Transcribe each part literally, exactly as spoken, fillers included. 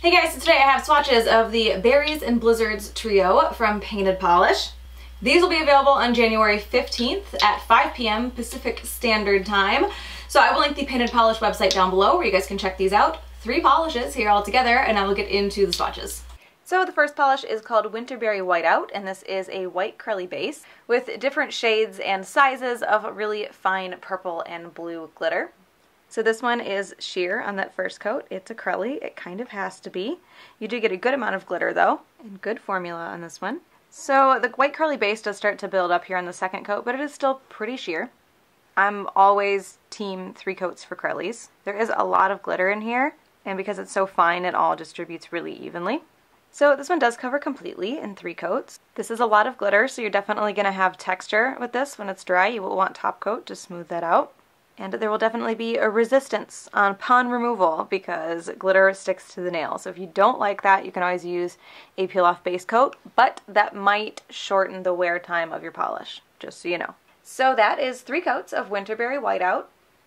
Hey guys, so today I have swatches of the Berries and Blizzards trio from Painted Polish. These will be available on January fifteenth at five p m Pacific Standard Time. So I will link the Painted Polish website down below where you guys can check these out. Three polishes here all together, and I will get into the swatches. So the first polish is called Winterberry Whiteout, and this is a white curly base with different shades and sizes of really fine purple and blue glitter. So this one is sheer on that first coat. It's acrylic, it kind of has to be. You do get a good amount of glitter though, and good formula on this one. So the white curly base does start to build up here on the second coat, but it is still pretty sheer. I'm always team three coats for curlies. There is a lot of glitter in here, and because it's so fine, it all distributes really evenly. So this one does cover completely in three coats. This is a lot of glitter, so you're definitely going to have texture with this when it's dry. You will want top coat to smooth that out. And there will definitely be a resistance upon removal because glitter sticks to the nail. So if you don't like that, you can always use a peel-off base coat, but that might shorten the wear time of your polish, just so you know. So that is three coats of Winterberry Whiteout.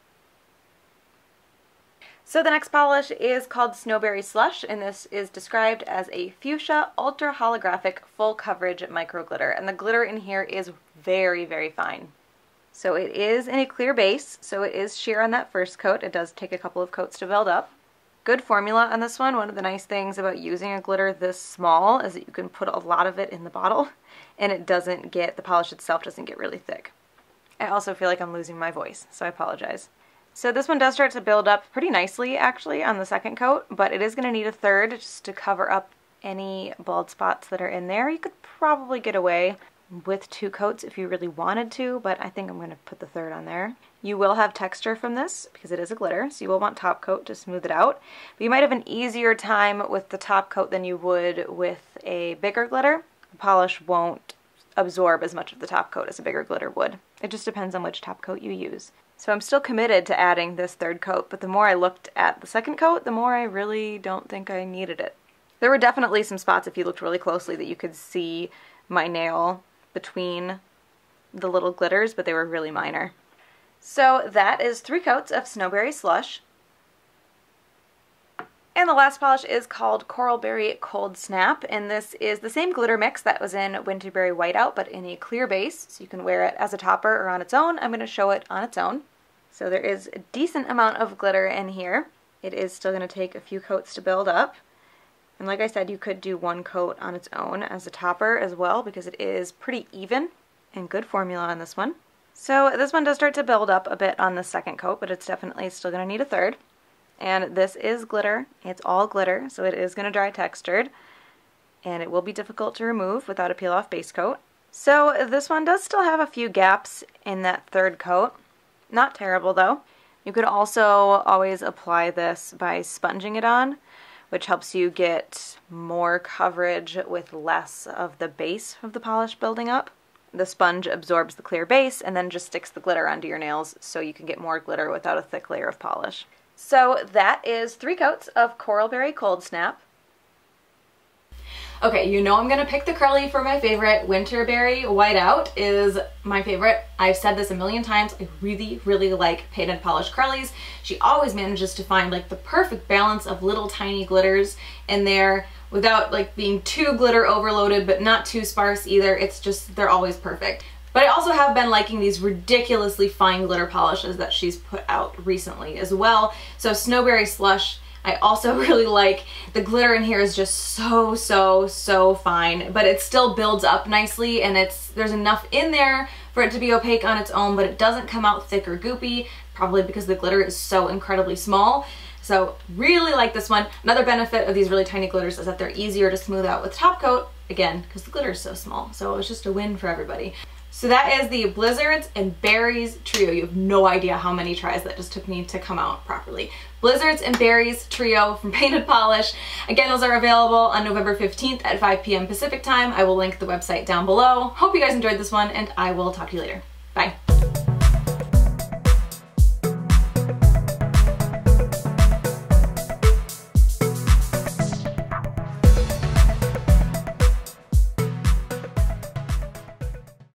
So the next polish is called Snowberry Slush, and this is described as a fuchsia ultra holographic full coverage micro glitter, and the glitter in here is very, very fine. So it is in a clear base, so it is sheer on that first coat. It does take a couple of coats to build up. Good formula on this one. One of the nice things about using a glitter this small is that you can put a lot of it in the bottle, and it doesn't get, the polish itself doesn't get really thick. I also feel like I'm losing my voice, so I apologize. So this one does start to build up pretty nicely actually on the second coat, but it is going to need a third just to cover up any bald spots that are in there. You could probably get away with two coats if you really wanted to, but I think I'm going to put the third on there. You will have texture from this because it is a glitter, so you will want top coat to smooth it out. But you might have an easier time with the top coat than you would with a bigger glitter. The polish won't absorb as much of the top coat as a bigger glitter would. It just depends on which top coat you use. So I'm still committed to adding this third coat, but the more I looked at the second coat, the more I really don't think I needed it. There were definitely some spots, if you looked really closely, that you could see my nail between the little glitters, but they were really minor. So that is three coats of Snowberry Slush. And the last polish is called Coralberry Cold Snap, and this is the same glitter mix that was in Winterberry Whiteout, but in a clear base, so you can wear it as a topper or on its own. I'm going to show it on its own. So there is a decent amount of glitter in here. It is still going to take a few coats to build up. And like I said, you could do one coat on its own as a topper as well because it is pretty even and good formula on this one. So this one does start to build up a bit on the second coat, but it's definitely still going to need a third. And this is glitter. It's all glitter, so it is going to dry textured. And it will be difficult to remove without a peel-off base coat. So this one does still have a few gaps in that third coat. Not terrible though. You could also always apply this by sponging it on, which helps you get more coverage with less of the base of the polish building up. The sponge absorbs the clear base and then just sticks the glitter onto your nails so you can get more glitter without a thick layer of polish. So that is three coats of Coralberry Cold Snap. Okay, you know I'm gonna pick the curly for my favorite. Winterberry Whiteout is my favorite. I've said this a million times. I really, really like Painted Polish curlies. She always manages to find like the perfect balance of little tiny glitters in there without like being too glitter overloaded, but not too sparse either. It's just, they're always perfect. But I also have been liking these ridiculously fine glitter polishes that she's put out recently as well. So Snowberry Slush, I also really like. The glitter in here is just so, so, so fine, but it still builds up nicely, and it's there's enough in there for it to be opaque on its own, but it doesn't come out thick or goopy, probably because the glitter is so incredibly small. So really like this one. Another benefit of these really tiny glitters is that they're easier to smooth out with top coat, again, because the glitter is so small. So it's just a win for everybody. So that is the Blizzards and Berries trio. You have no idea how many tries that just took me to come out properly. Blizzards and Berries trio from Painted Polish. Again, those are available on November fifteenth at five p m Pacific time. I will link the website down below. Hope you guys enjoyed this one, and I will talk to you later.